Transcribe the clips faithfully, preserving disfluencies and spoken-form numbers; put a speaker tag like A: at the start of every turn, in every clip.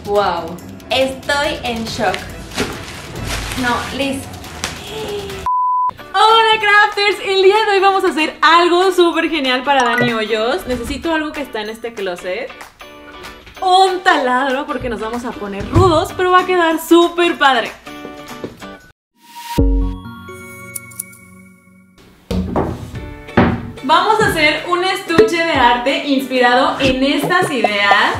A: Wow, estoy en shock. No, Liz.
B: Hola crafters, el día de hoy vamos a hacer algo súper genial para Dani Hoyos. Necesito algo que está en este closet. Un taladro porque nos vamos a poner rudos, pero va a quedar súper padre. Vamos a hacer un estuche de arte inspirado en estas ideas.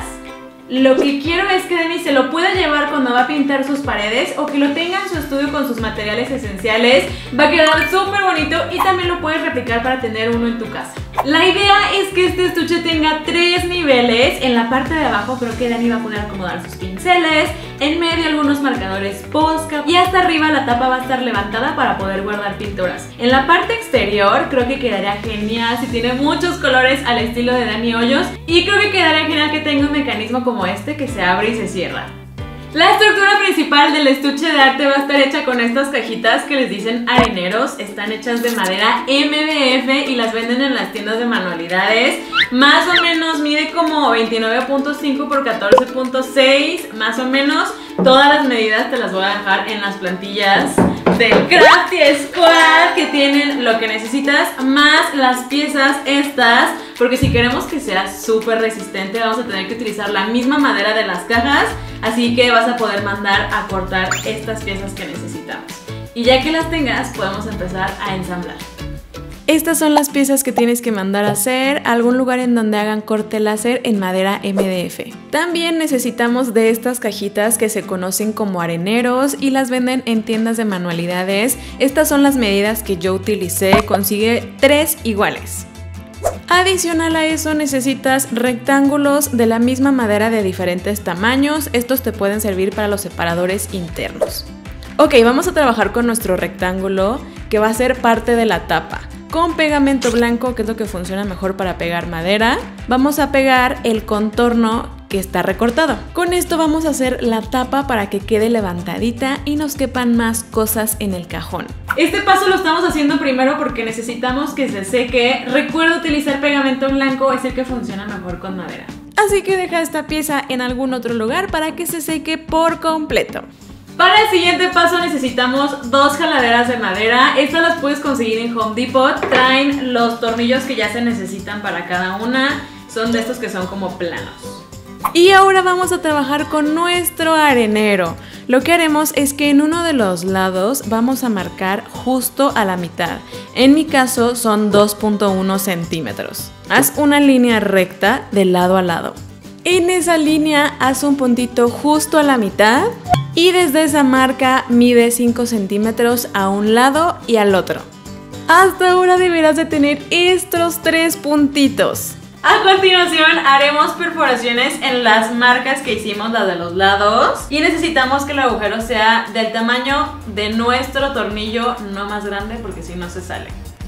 B: Lo que quiero es que Dani se lo pueda llevar cuando va a pintar sus paredes o que lo tenga en su estudio con sus materiales esenciales. Va a quedar súper bonito y también lo puedes replicar para tener uno en tu casa. La idea es que este estuche tenga tres niveles. En la parte de abajo creo que Dani va a poder acomodar sus pinceles, en medio algunos marcadores Posca y hasta arriba la tapa va a estar levantada para poder guardar pinturas. En la parte exterior creo que quedaría genial si tiene muchos colores al estilo de Dani Hoyos y creo que quedaría genial que tenga un mecanismo como este que se abre y se cierra. La estructura principal del estuche de arte va a estar hecha con estas cajitas que les dicen areneros. Están hechas de madera M D F y las venden en las tiendas de manualidades. Más o menos mide como veintinueve punto cinco por catorce punto seis, más o menos. Todas las medidas te las voy a dejar en las plantillas del Crafty Squad, que tienen lo que necesitas más las piezas estas, porque si queremos que sea súper resistente vamos a tener que utilizar la misma madera de las cajas, así que vas a poder mandar a cortar estas piezas que necesitamos. Y ya que las tengas podemos empezar a ensamblar. Estas son las piezas que tienes que mandar a hacer a algún lugar en donde hagan corte láser en madera M D F. También necesitamos de estas cajitas que se conocen como areneros y las venden en tiendas de manualidades. Estas son las medidas que yo utilicé, consigue tres iguales. Adicional a eso necesitas rectángulos de la misma madera de diferentes tamaños. Estos te pueden servir para los separadores internos. Ok, vamos a trabajar con nuestro rectángulo que va a ser parte de la tapa. Con pegamento blanco, que es lo que funciona mejor para pegar madera, vamos a pegar el contorno que está recortado. Con esto vamos a hacer la tapa para que quede levantadita y nos quepan más cosas en el cajón. Este paso lo estamos haciendo primero porque necesitamos que se seque. Recuerda utilizar pegamento blanco, es el que funciona mejor con madera. Así que deja esta pieza en algún otro lugar para que se seque por completo. Para el siguiente paso necesitamos dos jaladeras de madera. Estas las puedes conseguir en Home Depot. Traen los tornillos que ya se necesitan para cada una. Son de estos que son como planos. Y ahora vamos a trabajar con nuestro arenero. Lo que haremos es que en uno de los lados vamos a marcar justo a la mitad. En mi caso son dos punto uno centímetros. Haz una línea recta de lado a lado. En esa línea haz un puntito justo a la mitad. Y desde esa marca mide cinco centímetros a un lado y al otro. Hasta ahora deberás de tener estos tres puntitos. A continuación haremos perforaciones en las marcas que hicimos, las de los lados. Y necesitamos que el agujero sea del tamaño de nuestro tornillo, no más grande porque si no se sale.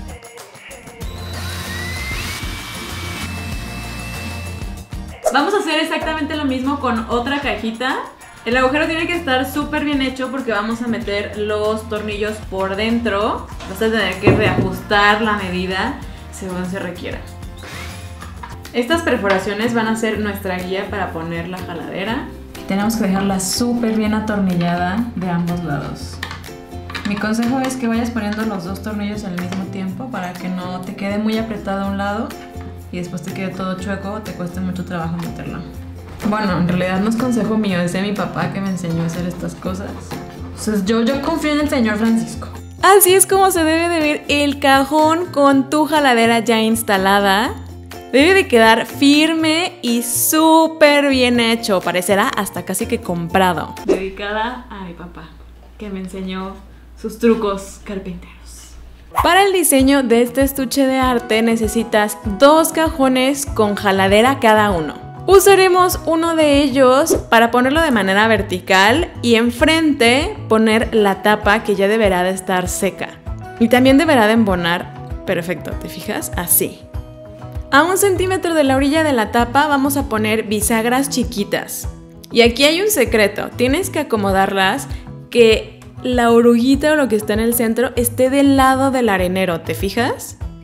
B: Vamos a hacer exactamente lo mismo con otra cajita. El agujero tiene que estar súper bien hecho porque vamos a meter los tornillos por dentro. Vas a tener que reajustar la medida según se requiera. Estas perforaciones van a ser nuestra guía para poner la jaladera. Tenemos que dejarla súper bien atornillada de ambos lados. Mi consejo es que vayas poniendo los dos tornillos al mismo tiempo para que no te quede muy apretado a un lado y después te quede todo chueco o te cueste mucho trabajo meterlo. Bueno, en realidad no es consejo mío, es de mi papá que me enseñó a hacer estas cosas. Entonces yo, yo confío en el señor Francisco. Así es como se debe de ver el cajón con tu jaladera ya instalada. Debe de quedar firme y súper bien hecho, parecerá hasta casi que comprado. Dedicada a mi papá, que me enseñó sus trucos carpinteros. Para el diseño de este estuche de arte necesitas dos cajones con jaladera cada uno. Usaremos uno de ellos para ponerlo de manera vertical y enfrente poner la tapa que ya deberá de estar seca. Y también deberá de embonar perfecto, ¿te fijas? Así. A un centímetro de la orilla de la tapa vamos a poner bisagras chiquitas. Y aquí hay un secreto, tienes que acomodarlas que la oruguita o lo que está en el centro esté del lado del arenero, ¿te fijas?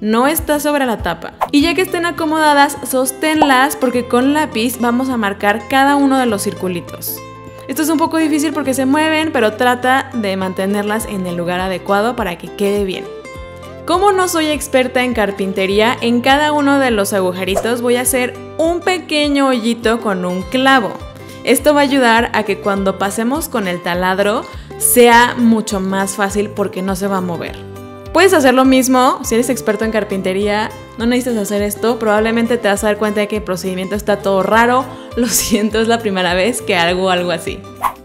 B: no está sobre la tapa. Y ya que estén acomodadas, sosténlas porque con lápiz vamos a marcar cada uno de los circulitos. Esto es un poco difícil porque se mueven, pero trata de mantenerlas en el lugar adecuado para que quede bien. Como no soy experta en carpintería, en cada uno de los agujeritos voy a hacer un pequeño hoyito con un clavo. Esto va a ayudar a que cuando pasemos con el taladro sea mucho más fácil porque no se va a mover. Puedes hacer lo mismo si eres experto en carpintería, no necesitas hacer esto, probablemente te vas a dar cuenta de que el procedimiento está todo raro. Lo siento, es la primera vez que hago algo así.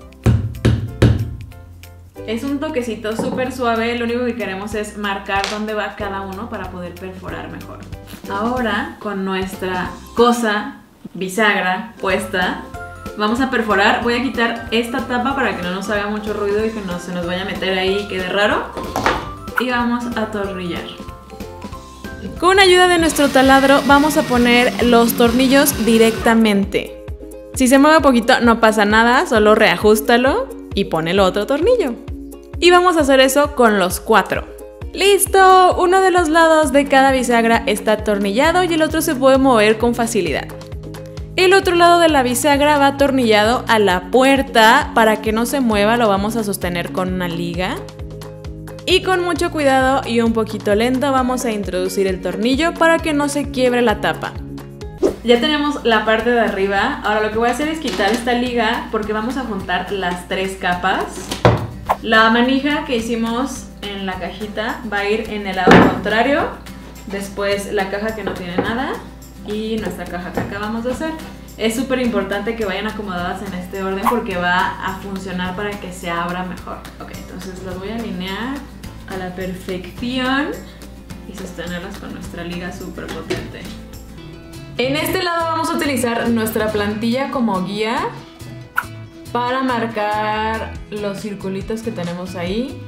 B: Es un toquecito súper suave, lo único que queremos es marcar dónde va cada uno para poder perforar mejor. Ahora, con nuestra cosa bisagra puesta, vamos a perforar. Voy a quitar esta tapa para que no nos haga mucho ruido y que no se nos vaya a meter ahí y quede raro. Y vamos a atornillar. Con ayuda de nuestro taladro vamos a poner los tornillos directamente. Si se mueve un poquito no pasa nada, solo reajústalo y pon el otro tornillo. Y vamos a hacer eso con los cuatro. ¡Listo! Uno de los lados de cada bisagra está atornillado y el otro se puede mover con facilidad. El otro lado de la bisagra va atornillado a la puerta. Para que no se mueva lo vamos a sostener con una liga. Y con mucho cuidado y un poquito lento vamos a introducir el tornillo para que no se quiebre la tapa. Ya tenemos la parte de arriba. Ahora lo que voy a hacer es quitar esta liga porque vamos a juntar las tres capas. La manija que hicimos en la cajita va a ir en el lado contrario. Después la caja que no tiene nada y nuestra caja que acabamos de hacer. Es súper importante que vayan acomodadas en este orden porque va a funcionar para que se abra mejor. Ok, entonces las voy a alinear a la perfección y sostenerlas con nuestra liga súper potente. En este lado vamos a utilizar nuestra plantilla como guía para marcar los circulitos que tenemos ahí.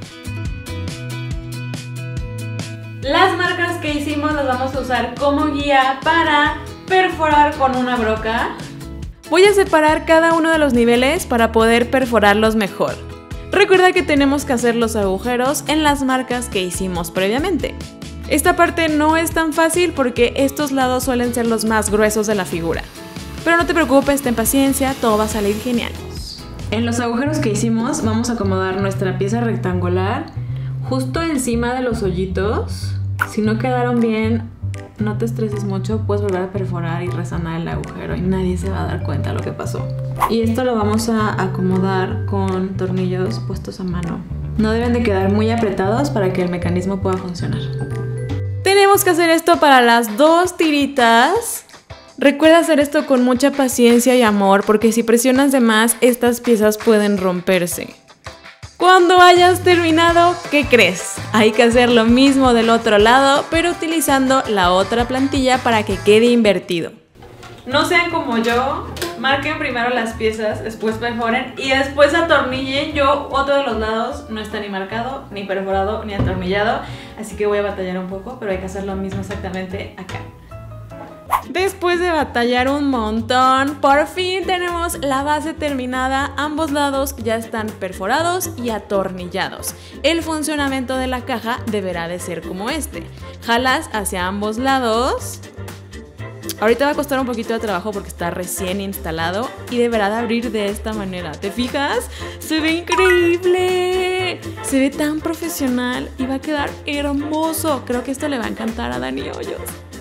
B: Las marcas que hicimos las vamos a usar como guía para perforar con una broca. Voy a separar cada uno de los niveles para poder perforarlos mejor. Recuerda que tenemos que hacer los agujeros en las marcas que hicimos previamente. Esta parte no es tan fácil porque estos lados suelen ser los más gruesos de la figura. Pero no te preocupes, ten paciencia, todo va a salir genial. En los agujeros que hicimos vamos a acomodar nuestra pieza rectangular justo encima de los hoyitos. Si no quedaron bien, no te estreses mucho, puedes volver a perforar y resanar el agujero y nadie se va a dar cuenta de lo que pasó. Y esto lo vamos a acomodar con tornillos puestos a mano. No deben de quedar muy apretados para que el mecanismo pueda funcionar. Tenemos que hacer esto para las dos tiritas. Recuerda hacer esto con mucha paciencia y amor porque si presionas de más, estas piezas pueden romperse. Cuando hayas terminado, ¿qué crees? Hay que hacer lo mismo del otro lado, pero utilizando la otra plantilla para que quede invertido. No sean como yo, marquen primero las piezas, después perforen y después atornillen. Yo, otro de los lados no está ni marcado, ni perforado, ni atornillado, así que voy a batallar un poco, pero hay que hacer lo mismo exactamente acá. Después de batallar un montón, por fin tenemos la base terminada. Ambos lados ya están perforados y atornillados. El funcionamiento de la caja deberá de ser como este. Jalas hacia ambos lados. Ahorita va a costar un poquito de trabajo porque está recién instalado y deberá de abrir de esta manera. ¿Te fijas? ¡Se ve increíble! Se ve tan profesional y va a quedar hermoso. Creo que esto le va a encantar a Dani Hoyos.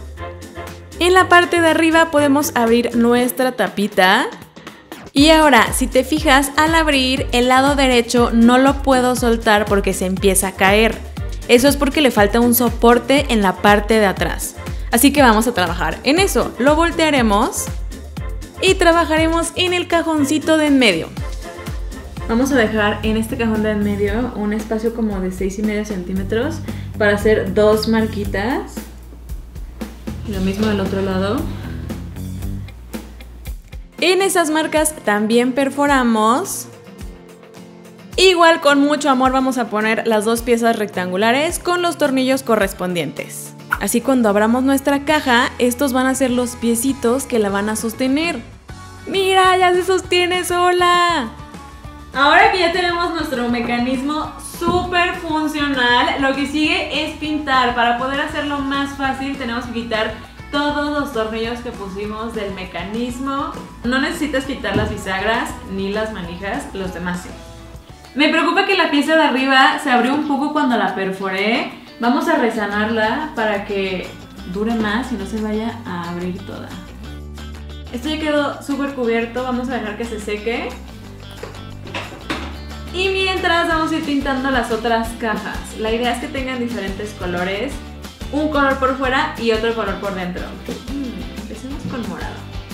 B: En la parte de arriba podemos abrir nuestra tapita. Y ahora, si te fijas, al abrir el lado derecho no lo puedo soltar porque se empieza a caer. Eso es porque le falta un soporte en la parte de atrás. Así que vamos a trabajar en eso. Lo voltearemos y trabajaremos en el cajoncito de en medio. Vamos a dejar en este cajón de en medio un espacio como de seis y medio centímetros para hacer dos marquitas. Lo mismo del otro lado. En esas marcas también perforamos. Igual con mucho amor vamos a poner las dos piezas rectangulares con los tornillos correspondientes. Así cuando abramos nuestra caja, estos van a ser los piecitos que la van a sostener. ¡Mira! ¡Ya se sostiene sola! Ahora que ya tenemos nuestro mecanismo súper funcional. Lo que sigue es pintar. Para poder hacerlo más fácil tenemos que quitar todos los tornillos que pusimos del mecanismo. No necesitas quitar las bisagras ni las manijas, los demás sí. Me preocupa que la pieza de arriba se abrió un poco cuando la perforé. Vamos a resanarla para que dure más y no se vaya a abrir toda. Esto ya quedó súper cubierto, vamos a dejar que se seque. Y mientras vamos a ir pintando las otras cajas. La idea es que tengan diferentes colores. Un color por fuera y otro color por dentro. Mm, empecemos con morado.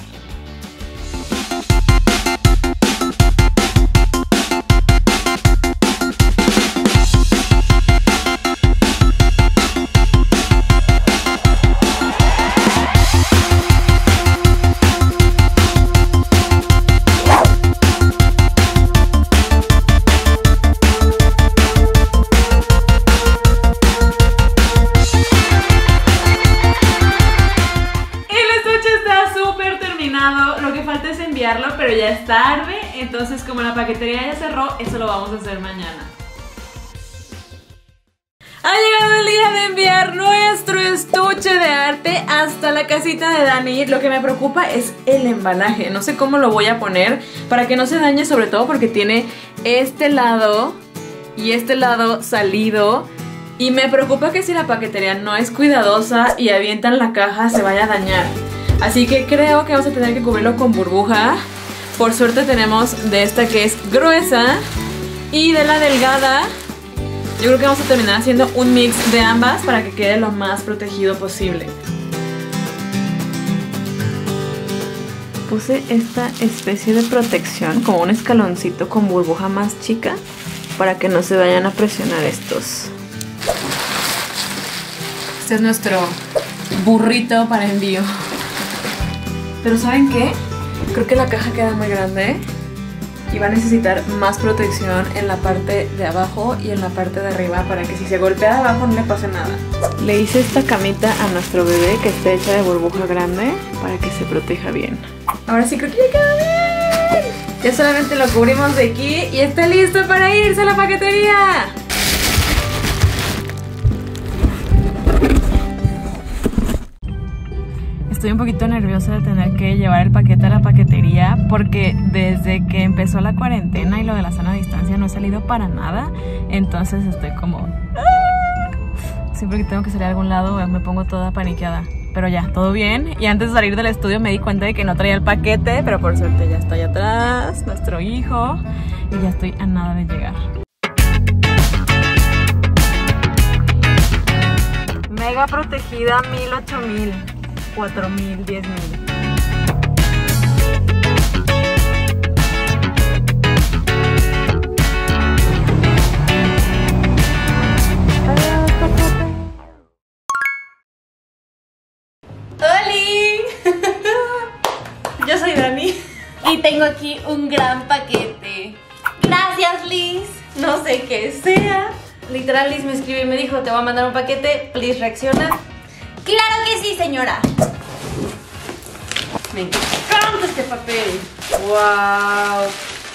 B: Lo que falta es enviarlo, pero ya es tarde. Entonces, como la paquetería ya cerró, eso lo vamos a hacer mañana. Ha llegado el día de enviar nuestro estuche de arte hasta la casita de Dani. Lo que me preocupa es el embalaje. No sé cómo lo voy a poner para que no se dañe, sobre todo porque tiene este lado y este lado salido. Y me preocupa que si la paquetería no es cuidadosa y avientan la caja, se vaya a dañar. Así que creo que vamos a tener que cubrirlo con burbuja. Por suerte tenemos de esta que es gruesa y de la delgada. Yo creo que vamos a terminar haciendo un mix de ambas para que quede lo más protegido posible. Puse esta especie de protección, como un escaloncito con burbuja más chica, para que no se vayan a presionar estos. Este es nuestro burrito para envío. Pero ¿saben qué? Creo que la caja queda muy grande y va a necesitar más protección en la parte de abajo y en la parte de arriba para que si se golpea de abajo no le pase nada. Le hice esta camita a nuestro bebé que está hecha de burbuja grande para que se proteja bien. Ahora sí creo que ya queda bien. Ya solamente lo cubrimos de aquí y está listo para irse a la paquetería. Estoy un poquito nerviosa de tener que llevar el paquete a la paquetería porque desde que empezó la cuarentena y lo de la sana distancia no he salido para nada. Entonces estoy como... siempre que tengo que salir a algún lado me pongo toda paniqueada. Pero ya, todo bien. Y antes de salir del estudio me di cuenta de que no traía el paquete, pero por suerte ya está allá atrás, nuestro hijo. Y ya estoy a nada de llegar. Mega protegida, mil, ocho mil. cuatro mil, diez mil.
A: ¡Holi!
B: Yo soy Dani
A: y tengo aquí un gran paquete. Gracias, Liz. No sé qué sea. Literal, Liz me escribió y me dijo: te voy a mandar un paquete, please reacciona. ¡Claro que sí, señora! Me encanta este papel. ¡Wow!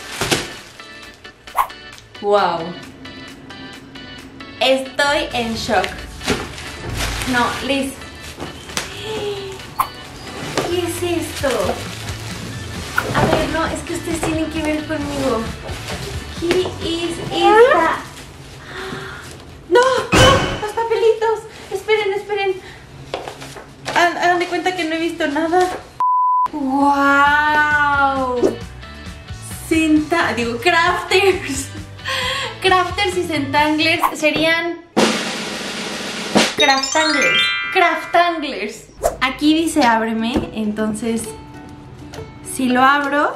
A: ¡Wow! Estoy en shock. No, Liz. ¿Qué es esto? A ver, no, es que ustedes tienen que ver conmigo. ¿Qué es esta? ¡No! ¡No! ¡Los papelitos! Esperen, esperen. Hagan de cuenta que no he visto nada. ¡Wow! Cinta, digo, crafters. Crafters y centanglers serían craftanglers. Craftanglers. Aquí dice ábreme, entonces si lo abro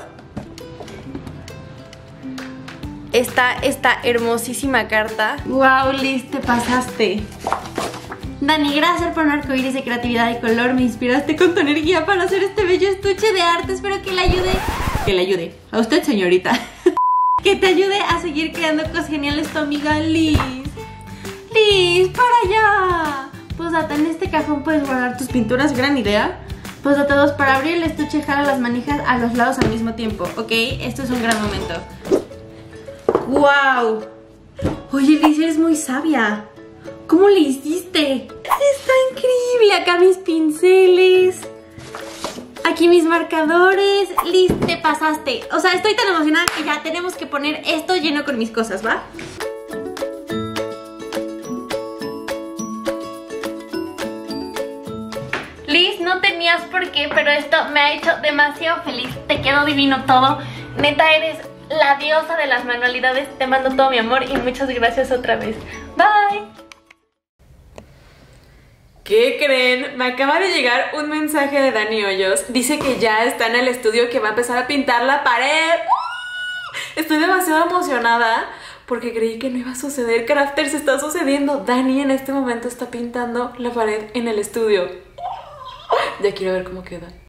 A: está esta hermosísima carta. ¡Wow, Liz, te pasaste! Dani, gracias por un arcoíris de creatividad y color. Me inspiraste con tu energía para hacer este bello estuche de arte. Espero que le ayude. Que le ayude. A usted, señorita. Que te ayude a seguir creando cosas geniales tu amiga Liz. Liz, para allá. Posdata, en este cajón puedes guardar tus pinturas. Gran idea. Posdata dos, para abrir el estuche jala las manijas a los lados al mismo tiempo. Ok, esto es un gran momento. ¡Wow! Oye, Liz, eres muy sabia. ¿Cómo le hiciste? Está increíble. Acá mis pinceles. Aquí mis marcadores. Liz, te pasaste. O sea, estoy tan emocionada que ya tenemos que poner esto lleno con mis cosas, ¿va? Liz, no tenías por qué, pero esto me ha hecho demasiado feliz. Te quedó divino todo. Neta, eres la diosa de las manualidades. Te mando todo mi amor y muchas gracias otra vez. Bye.
B: ¿Qué creen? Me acaba de llegar un mensaje de Dani Hoyos. Dice que ya está en el estudio, que va a empezar a pintar la pared. Estoy demasiado emocionada porque creí que no iba a suceder. Crafters, está sucediendo. Dani en este momento está pintando la pared en el estudio. Ya quiero ver cómo queda.